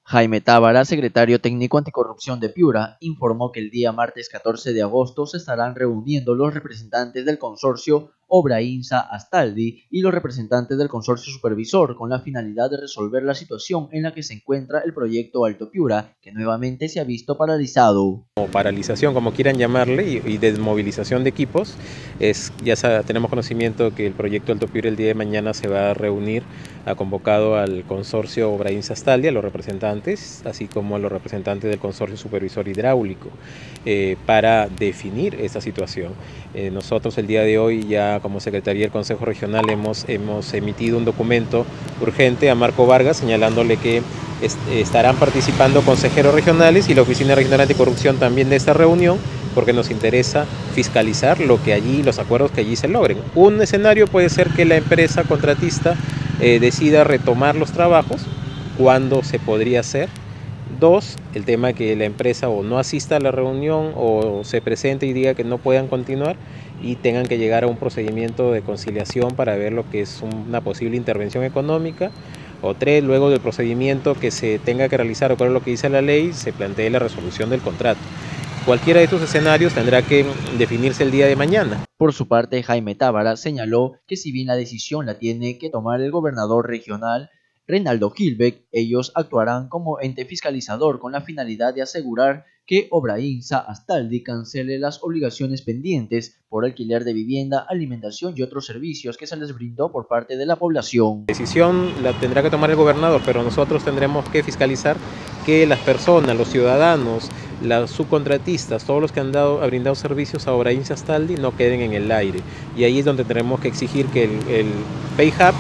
Jaime Tábara, secretario técnico anticorrupción de Piura, informó que el día martes 14 de agosto se estarán reuniendo los representantes del consorcio Obrainsa-Astaldi y los representantes del consorcio supervisor con la finalidad de resolver la situación en la que se encuentra el proyecto Alto Piura, que nuevamente se ha visto paralizado. O paralización, como quieran llamarle, y desmovilización de equipos. Tenemos conocimiento que el proyecto Alto Piura el día de mañana se va a reunir, ha convocado al consorcio Obrainsa-Astaldi, a los representantes, así como a los representantes del consorcio supervisor hidráulico, para definir esta situación. Nosotros el día de hoy ya como Secretaría del Consejo Regional hemos emitido un documento urgente a Marco Vargas señalándole que estarán participando consejeros regionales y la Oficina Regional Anticorrupción también de esta reunión, porque nos interesa fiscalizar los acuerdos que allí se logren. Un escenario puede ser que la empresa contratista decida retomar los trabajos. ¿Cuándo se podría hacer? Dos, el tema que la empresa o no asista a la reunión o se presente y diga que no puedan continuar y tengan que llegar a un procedimiento de conciliación para ver lo que es una posible intervención económica. O tres, luego del procedimiento que se tenga que realizar o con lo que dice la ley, se plantee la resolución del contrato. Cualquiera de estos escenarios tendrá que definirse el día de mañana. Por su parte, Jaime Tábara señaló que si bien la decisión la tiene que tomar el gobernador regional, Reinaldo Gilbeck, ellos actuarán como ente fiscalizador con la finalidad de asegurar que Obrainsa-Astaldi cancele las obligaciones pendientes por alquiler de vivienda, alimentación y otros servicios que se les brindó por parte de la población. La decisión la tendrá que tomar el gobernador, pero nosotros tendremos que fiscalizar que las personas, los ciudadanos, las subcontratistas, todos los que han brindado servicios a Obrainsa-Astaldi no queden en el aire. Y ahí es donde tendremos que exigir que el PayHub,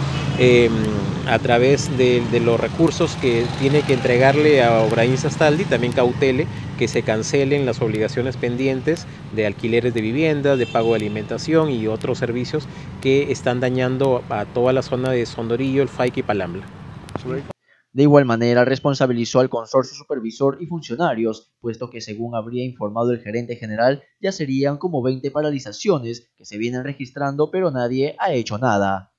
a través de los recursos que tiene que entregarle a Obrainsa-Astaldi, también cautele que se cancelen las obligaciones pendientes de alquileres de viviendas, de pago de alimentación y otros servicios que están dañando a toda la zona de Sondorillo, El Faique y Palambla. De igual manera, responsabilizó al consorcio supervisor y funcionarios, puesto que según habría informado el gerente general, ya serían como 20 paralizaciones que se vienen registrando, pero nadie ha hecho nada.